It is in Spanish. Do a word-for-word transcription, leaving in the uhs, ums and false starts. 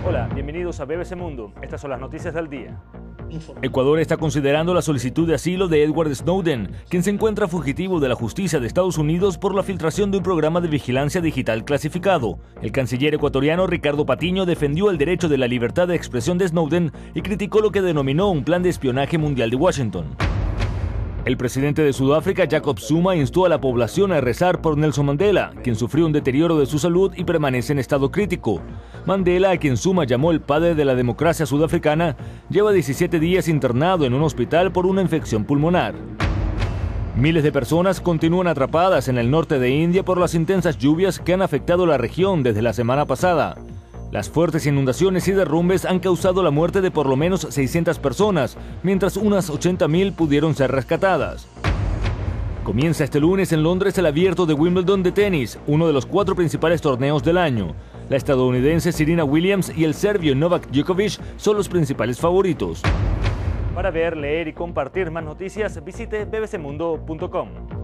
Hola, bienvenidos a B B C Mundo. Estas son las noticias del día. Ecuador está considerando la solicitud de asilo de Edward Snowden, quien se encuentra fugitivo de la justicia de Estados Unidos por la filtración de un programa de vigilancia digital clasificado. El canciller ecuatoriano Ricardo Patiño defendió el derecho de la libertad de expresión de Snowden y criticó lo que denominó un plan de espionaje mundial de Washington. El presidente de Sudáfrica, Jacob Zuma, instó a la población a rezar por Nelson Mandela, quien sufrió un deterioro de su salud y permanece en estado crítico. Mandela, a quien Zuma llamó el padre de la democracia sudafricana, lleva diecisiete días internado en un hospital por una infección pulmonar. Miles de personas continúan atrapadas en el norte de India por las intensas lluvias que han afectado la región desde la semana pasada. Las fuertes inundaciones y derrumbes han causado la muerte de por lo menos seiscientas personas, mientras unas ochenta mil pudieron ser rescatadas. Comienza este lunes en Londres el Abierto de Wimbledon de tenis, uno de los cuatro principales torneos del año. La estadounidense Serena Williams y el serbio Novak Djokovic son los principales favoritos. Para ver, leer y compartir más noticias, visite b b c mundo punto com.